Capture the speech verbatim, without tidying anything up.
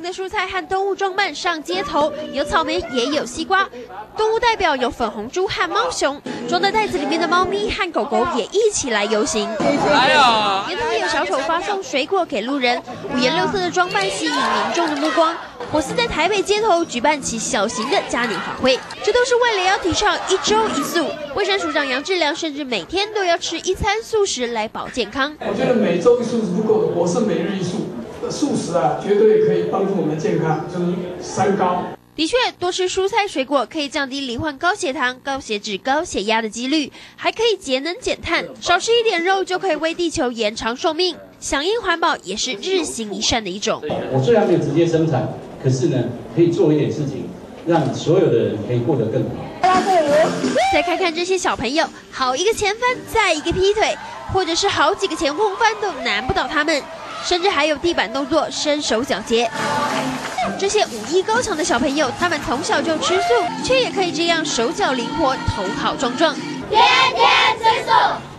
的蔬菜和动物装扮上街头，有草莓，也有西瓜。动物代表有粉红猪和猫熊，装在袋子里面的猫咪和狗狗也一起来游行。 来啊！ 沿途也有小丑发送水果给路人，五颜六色的装扮吸引民众的目光。火司在台北街头举办起小型的嘉年华会，这都是为了要提倡一周一素。卫生署长杨志良甚至每天都要吃一餐素食来保健康。 我觉得每周一素是不够的，我是每日一素。素食啊，绝对可以帮助我们健康，就是三高。 的确，多吃蔬菜水果可以降低罹患高血糖、高血脂、高血压的几率，还可以节能减碳。少吃一点肉就可以为地球延长寿命。响应环保也是日行一善的一种。 我虽然没有直接生产，可是呢，可以做一点事情，让所有的人可以过得更好。 再看看这些小朋友，好一个前翻，再一个劈腿，或者是好几个前空翻都难不倒他们。甚至还有地板动作、身手矫捷，这些武艺高强的小朋友，他们从小就吃素，却也可以这样手脚灵活、头好壮壮。 天天吃素。